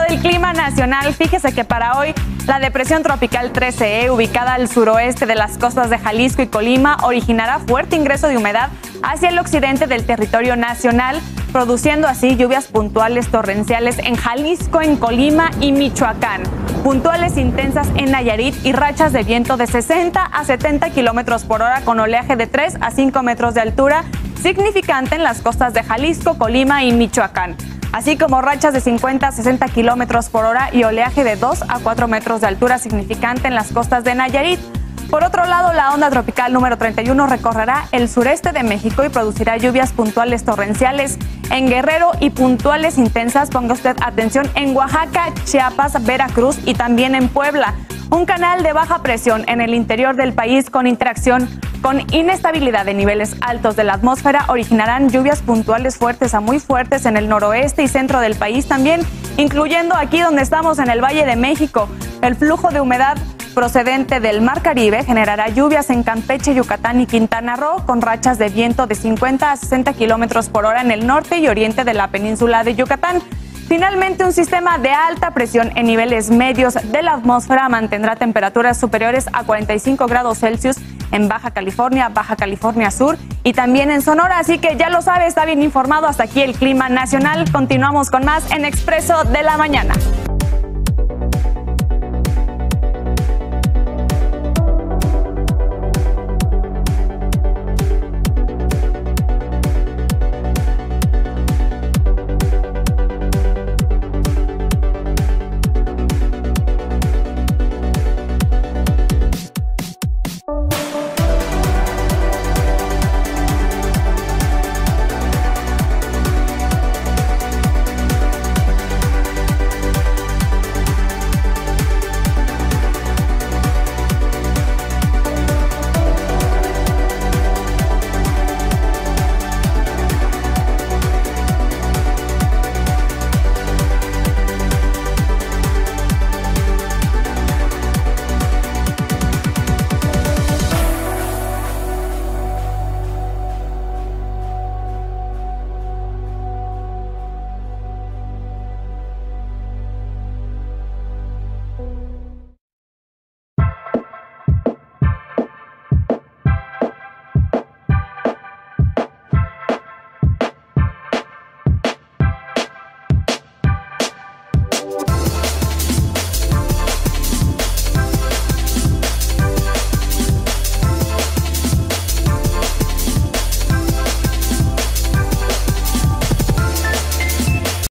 el clima nacional. Fíjese que para hoy la depresión tropical 13E, ubicada al suroeste de las costas de Jalisco y Colima, originará fuerte ingreso de humedad hacia el occidente del territorio nacional, produciendo así lluvias puntuales torrenciales en Jalisco, en Colima y Michoacán, puntuales intensas en Nayarit y rachas de viento de 60 a 70 kilómetros por hora con oleaje de 3 a 5 metros de altura, significante en las costas de Jalisco, Colima y Michoacán, así como rachas de 50 a 60 kilómetros por hora y oleaje de 2 a 4 metros de altura, significante en las costas de Nayarit. Por otro lado, la onda tropical número 31 recorrerá el sureste de México y producirá lluvias puntuales torrenciales en Guerrero y puntuales intensas, ponga usted atención, en Oaxaca, Chiapas, Veracruz y también en Puebla. Un canal de baja presión en el interior del país con interacción con inestabilidad de niveles altos de la atmósfera originarán lluvias puntuales fuertes a muy fuertes en el noroeste y centro del país también, incluyendo aquí donde estamos en el Valle de México. El flujo de humedad procedente del Mar Caribe generará lluvias en Campeche, Yucatán y Quintana Roo, con rachas de viento de 50 a 60 kilómetros por hora en el norte y oriente de la península de Yucatán. Finalmente, un sistema de alta presión en niveles medios de la atmósfera mantendrá temperaturas superiores a 45 grados Celsius en Baja California Sur y también en Sonora. Así que ya lo sabe, está bien informado. Hasta aquí el clima nacional. Continuamos con más en Expreso de la Mañana.